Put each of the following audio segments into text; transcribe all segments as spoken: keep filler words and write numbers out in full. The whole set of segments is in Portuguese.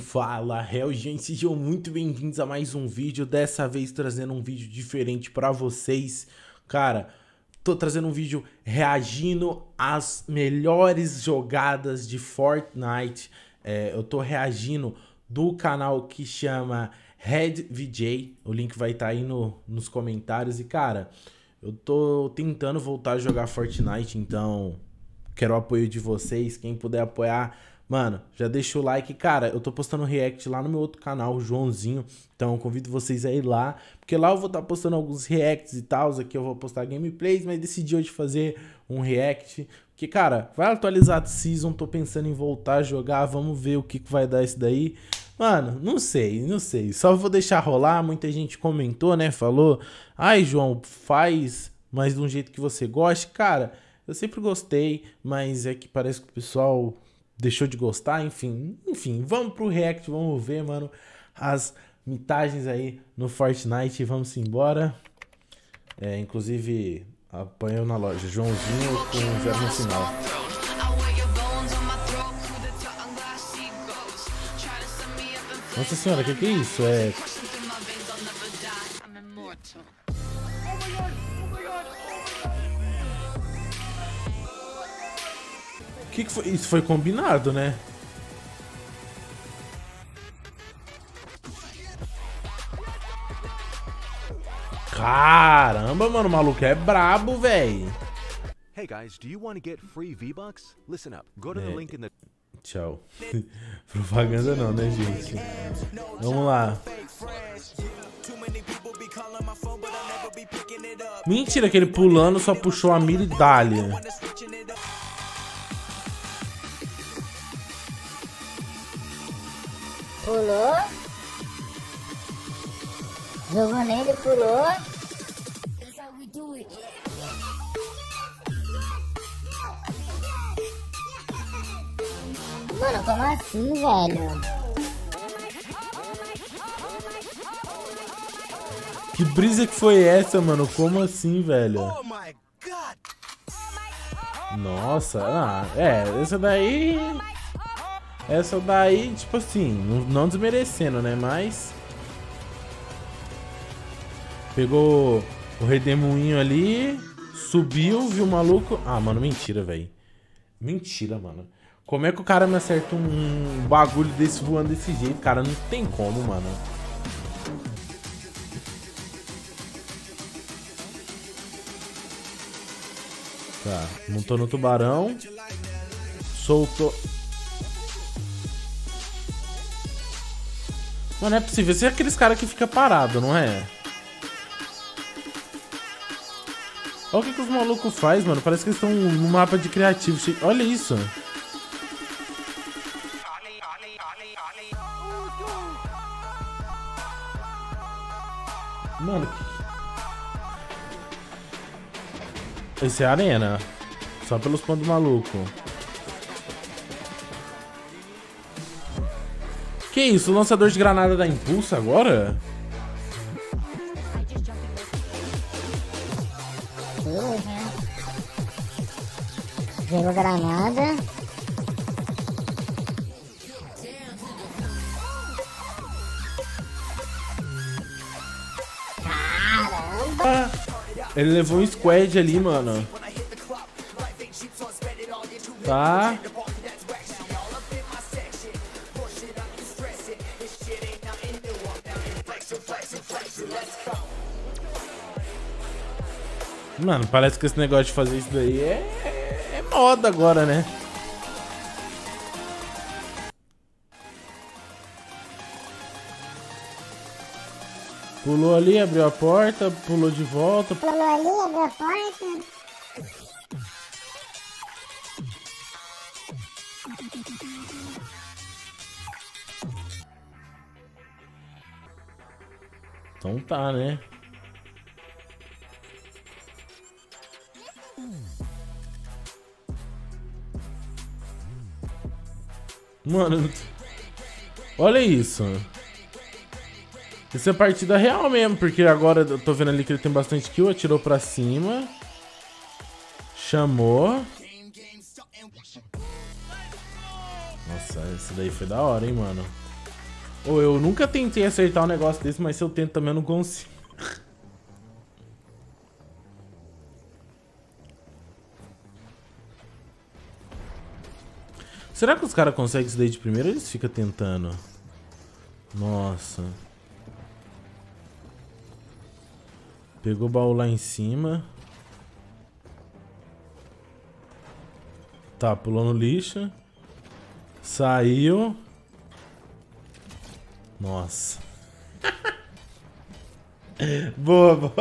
Fala, Hell, gente, sejam muito bem-vindos a mais um vídeo, dessa vez trazendo um vídeo diferente pra vocês. Cara, tô trazendo um vídeo reagindo às melhores jogadas de Fortnite. É, eu tô reagindo do canal que chama Red V J, o link vai estar tá aí no, nos comentários. E cara, eu tô tentando voltar a jogar Fortnite, então quero o apoio de vocês, quem puder apoiar. Mano, já deixa o like. Cara, eu tô postando react lá no meu outro canal, o Joãozinho. Então eu convido vocês a ir lá, porque lá eu vou estar tá postando alguns reacts e tal. Aqui eu vou postar gameplays, mas decidi hoje fazer um react. Porque, cara, vai atualizar a season, tô pensando em voltar a jogar. Vamos ver o que, que vai dar isso daí. Mano, não sei, não sei. Só vou deixar rolar. Muita gente comentou, né? Falou, ai, João, faz mais de um jeito que você goste. Cara, eu sempre gostei, mas é que parece que o pessoal deixou de gostar, enfim, enfim, vamos pro react, vamos ver, mano, as mitagens aí no Fortnite, vamos embora. É, inclusive, apanhou na loja, Joãozinho com zero no final. Nossa senhora, o que que é isso? É... Que que foi? Isso foi combinado, né? Caramba, mano, o maluco é brabo, velho. Hey guys, do you want to get free V-Bucks? Listen up. Go to the É. link in the... Tchau. Propaganda não, né, gente? Vamos lá. Mentira que ele pulando só puxou a mira e dali. Pulou. Jogou nele, pulou. Mano, como assim, velho? Que brisa que foi essa, mano? Como assim, velho? Nossa, ah, é, essa daí... Essa daí, tipo assim, não desmerecendo, né? Mas... Pegou o redemoinho ali, subiu, viu o maluco... Ah, mano, mentira, velho. Mentira, mano. Como é que o cara me acerta um bagulho desse voando desse jeito? Cara, não tem como, mano. Tá, montou no tubarão. Soltou... Mano, não é possível. Esse é aqueles caras que fica parado, não é? Olha o que, que os malucos fazem, mano. Parece que eles estão no mapa de criativo. Olha isso. Mano, que... Esse é a arena. Só pelos pontos malucos. Que isso? O lançador de granada da Impulso agora? Jogou granada. Ah, ele levou um squad ali, mano. Tá. Mano, parece que esse negócio de fazer isso daí é, é, é moda agora, né? Pulou ali, abriu a porta, pulou de volta. Pulou ali, abriu a porta. Então tá, né? Mano, olha isso. Isso é partida real mesmo, porque agora eu tô vendo ali que ele tem bastante kill, atirou pra cima. Chamou. Nossa, esse daí foi da hora, hein, mano. Ou eu nunca tentei acertar um negócio desse, mas se eu tento também eu não consigo. Será que os caras conseguem isso daí de primeiro ou eles ficam tentando? Nossa. Pegou o baú lá em cima. Tá, pulou no lixo. Saiu. Nossa. Boa, boa.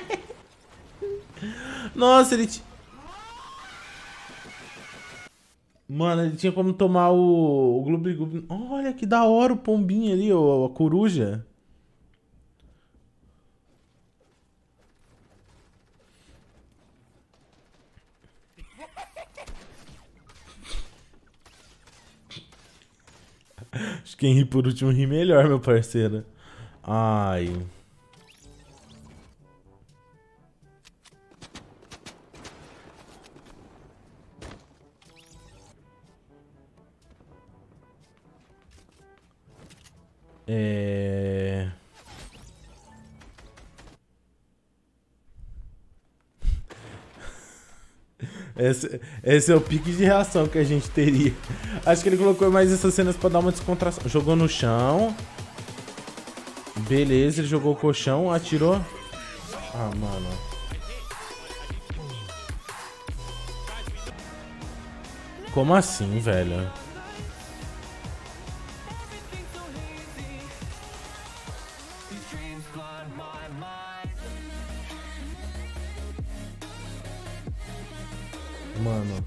Nossa, ele... T... Mano, ele tinha como tomar o... o Gloob Gloob. Olha que da hora o pombinho ali, ó, a coruja. Acho que quem ri por último ri melhor, meu parceiro. Ai. É... Esse, esse é o pique de reação que a gente teria. Acho que ele colocou mais essas cenas pra dar uma descontração. Jogou no chão. Beleza, ele jogou o colchão, atirou. Ah, mano. Como assim, velho? Mano.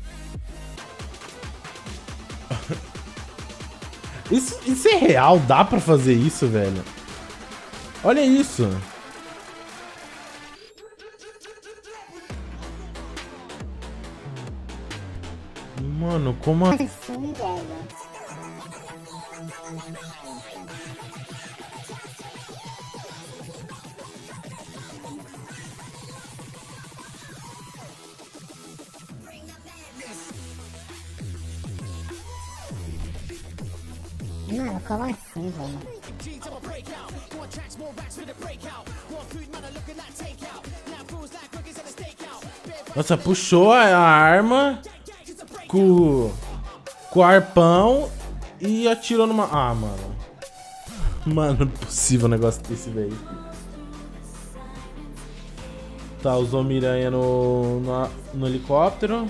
Isso, isso é real? Dá pra fazer isso, velho? Olha isso. Mano, como assim, velho? Mano, como assim, velho? Nossa, puxou a arma com, com o arpão e atirou numa... Ah, mano. Mano, não é possível um negócio desse, velho. Tá, usou miranha no, no, no helicóptero.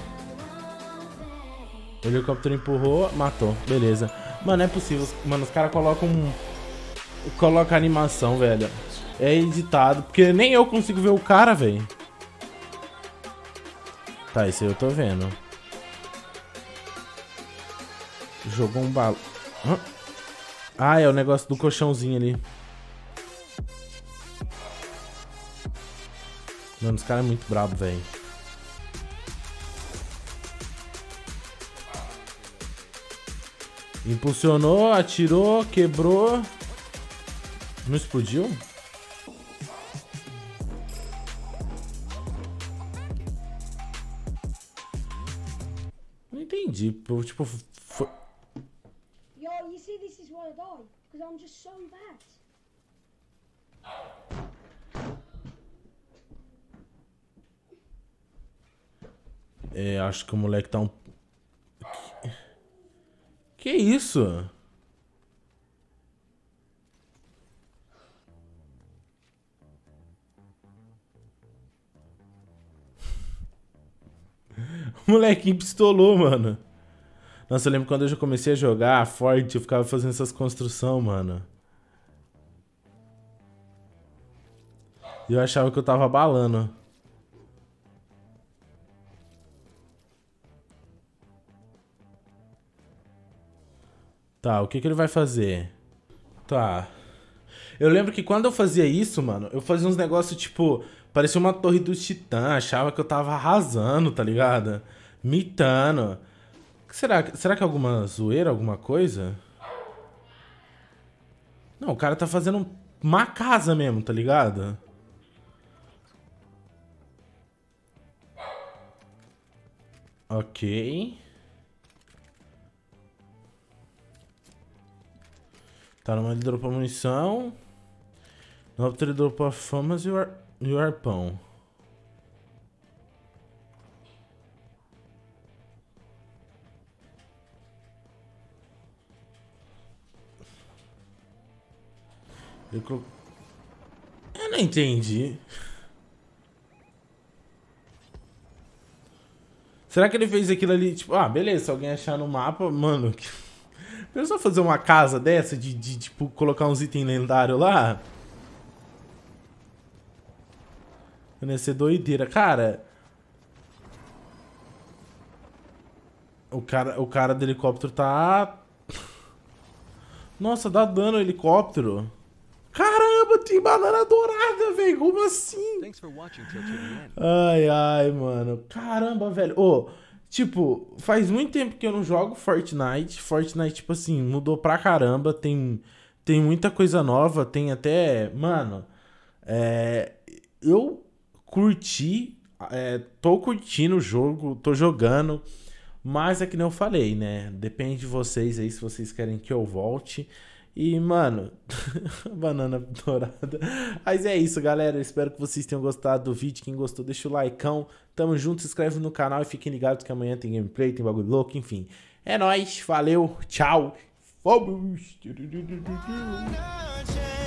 O helicóptero empurrou, matou. Beleza. Mano, é possível. Mano, os caras colocam um... Coloca animação, velho. É editado. Porque nem eu consigo ver o cara, velho. Tá, esse aí eu tô vendo. Jogou um balo. Hã? Ah, é o negócio do colchãozinho ali. Mano, os caras é muito brabo, velho. Impulsionou, atirou, quebrou. Não explodiu? Não entendi. Tipo, foi... Yo, you see, this is why I die, because I'm just so bad. É, acho que o moleque tá um... Que isso? O molequinho pistolou, mano. Nossa, eu lembro quando eu já comecei a jogar forte, eu ficava fazendo essas construções, mano. E eu achava que eu tava abalando. Tá, o que que ele vai fazer? Tá. Eu lembro que quando eu fazia isso, mano, eu fazia uns negócios tipo... Parecia uma torre dos titãs, achava que eu tava arrasando, tá ligado? Mitando. Será, será que é alguma zoeira, alguma coisa? Não, o cara tá fazendo uma casa mesmo, tá ligado? Ok. Tá, numa ele dropou munição. No outro ele dropou famas e o, ar... e o arpão. Eu, colo... Eu não entendi. Será que ele fez aquilo ali, tipo, ah, beleza, se alguém achar no mapa, mano, que... Pensou fazer uma casa dessa, de, de, tipo, colocar uns itens lendários lá? Ia ser doideira. Cara... O cara, o cara do helicóptero tá... Nossa, dá dano o helicóptero. Caramba, tem banana dourada, velho. Como assim? Thanks for watching till to the end. Ai, ai, mano. Caramba, velho. Ô, tipo, faz muito tempo que eu não jogo Fortnite. Fortnite, tipo assim, mudou pra caramba. Tem, tem muita coisa nova. Tem até... Mano, é... Eu curti... É, tô curtindo o jogo. Tô jogando. Mas é que nem eu falei, né? Depende de vocês aí, se vocês querem que eu volte. E, mano, banana dourada. Mas é isso, galera. Eu espero que vocês tenham gostado do vídeo. Quem gostou, deixa o likeão. Tamo junto, se inscreve no canal e fiquem ligados que amanhã tem gameplay, tem bagulho louco, enfim. É nóis, valeu, tchau. Fomos!